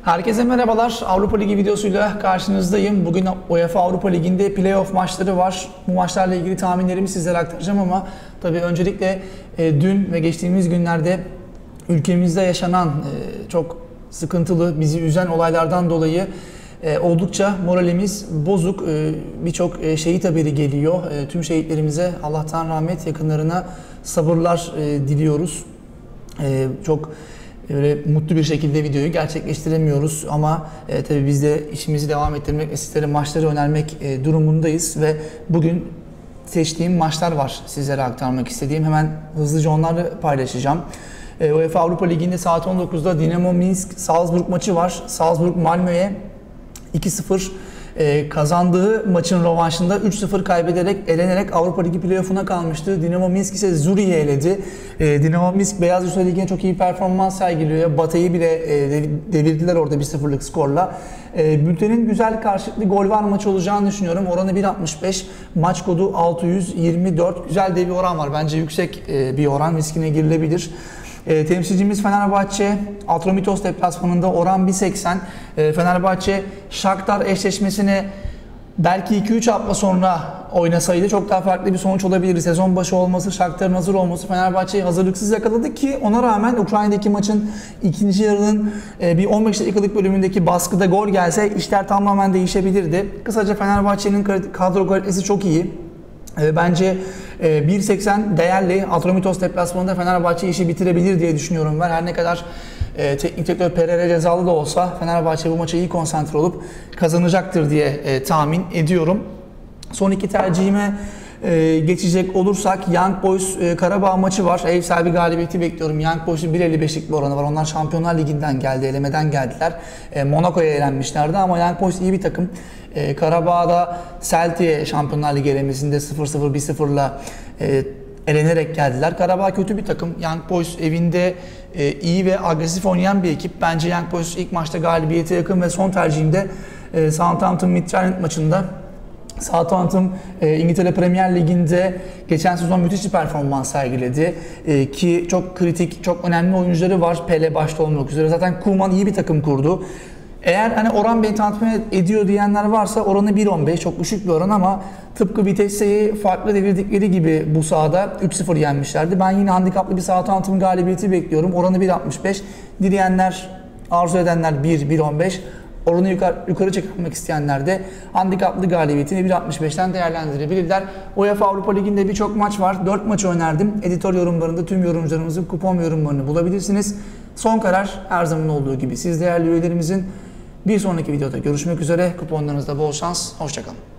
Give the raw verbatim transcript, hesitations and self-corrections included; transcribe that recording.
Herkese merhabalar. Avrupa Ligi videosuyla karşınızdayım. Bugün UEFA Avrupa Ligi'nde playoff maçları var. Bu maçlarla ilgili tahminlerimi sizlere aktaracağım ama tabii öncelikle e, dün ve geçtiğimiz günlerde ülkemizde yaşanan e, çok sıkıntılı, bizi üzen olaylardan dolayı e, oldukça moralimiz bozuk. E, Birçok e, şehit haberi geliyor. E, tüm şehitlerimize Allah'tan rahmet, yakınlarına sabırlar e, diliyoruz. E, çok Böyle mutlu bir şekilde videoyu gerçekleştiremiyoruz ama e, tabii biz de işimizi devam ettirmek ve sizlere maçları önermek e, durumundayız ve bugün seçtiğim maçlar var sizlere aktarmak istediğim. Hemen hızlıca onları paylaşacağım. E, UEFA Avrupa Ligi'nde saat on dokuzda Dinamo Minsk Salzburg maçı var. Salzburg Malmö'ye iki sıfır Ee, kazandığı maçın rövanşında üç sıfır kaybederek, elenerek Avrupa Ligi playoff'una kalmıştı. Dinamo Minsk ise Zurich'i eledi. Ee, Dinamo Minsk Beyaz Rusya Ligi'ne çok iyi performans sergiliyor. Batı'yı bile e, devirdiler orada bir sıfırlık skorla. E, bültenin güzel karşılıklı gol var maçı olacağını düşünüyorum. Oranı bir altmış beş, maç kodu altı yüz yirmi dört. Güzel de bir oran var. Bence yüksek e, bir oran, riskine girilebilir. E, temsilcimiz Fenerbahçe, Atromitos deplasmanında oran bir seksen. E, Fenerbahçe Shakhtar eşleşmesini belki iki üç hafta sonra oynasaydı çok daha farklı bir sonuç olabilirdi. Sezon başı olması, Shakhtar'ın hazır olması Fenerbahçe'yi hazırlıksız yakaladı ki ona rağmen Ukrayna'daki maçın ikinci yarının e, bir on beş dakikalık bölümündeki baskıda gol gelse işler tamamen değişebilirdi. Kısaca Fenerbahçe'nin kadro kalitesi çok iyi. Bence bir seksen değerli. Atromitos deplasmanında Fenerbahçe işi bitirebilir diye düşünüyorum ben. Her ne kadar teknik direktör Pereira cezalı da olsa Fenerbahçe bu maça iyi konsantre olup kazanacaktır diye tahmin ediyorum. Son iki tercihime geçecek olursak Young Boys Karabağ maçı var. Ev sahibi galibiyeti bekliyorum. Young Boys'un bir elli beşlik bir oranı var. Onlar Şampiyonlar Ligi'nden geldi, elemeden geldiler. Monaco'ya elenmişlerdi ama Young Boys iyi bir takım. Ee, Karabağ'da Celtic'e Şampiyonlar Ligi elemesinde sıfır sıfır bir sıfırla e, elenerek geldiler. Karabağ kötü bir takım. Young Boys evinde e, iyi ve agresif oynayan bir ekip. Bence Young Boys ilk maçta galibiyete yakın ve son tercihimde e, Southampton Midtjylland maçında. Southampton e, İngiltere Premier Ligi'nde geçen sezon müthiş bir performans sergiledi. E, ki çok kritik, çok önemli oyuncuları var. Pele başta olmak üzere. Zaten Koeman iyi bir takım kurdu. Eğer hani oran beni tatmin ediyor diyenler varsa oranı bir on beş, çok düşük bir oran ama tıpkı Vitesse'yi farklı devirdikleri gibi bu sahada üç sıfır yenmişlerdi. Ben yine handikaplı bir Southampton galibiyeti bekliyorum. Oranı bir altmış beş. Dileyenler, arzu edenler bir, bir on beş. Oranı yukarı, yukarı çekmek isteyenler de handikaplı galibiyetini bir altmış beşten değerlendirebilirler. UEFA Avrupa Ligi'nde birçok maç var. dört maçı önerdim. Editör yorumlarında tüm yorumcularımızın kupon yorumlarını bulabilirsiniz. Son karar her zaman olduğu gibi siz değerli üyelerimizin. Bir sonraki videoda görüşmek üzere. Kuponlarınızda bol şans. Hoşça kalın.